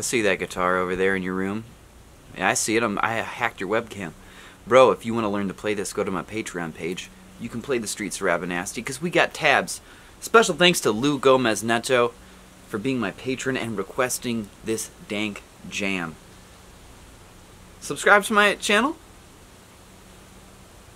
see that guitar over there in your room. Yeah, I see it. I hacked your webcam. Bro, if you want to learn to play this, go to my Patreon page. You can play the Streets of Rabanastre because we got tabs. Special thanks to Lou Gomez Neto for being my patron and requesting this dank jam. Subscribe to my channel.